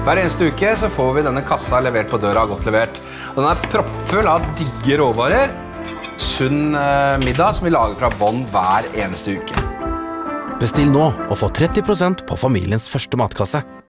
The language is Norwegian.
Hver eneste uke så får vi denne kassa levert på døra, godt levert. Og den proppfull av digge råvarer, sunn middag som vi lager fra bånn hver eneste uke. Bestill nå og få 30% på familiens første matkasse.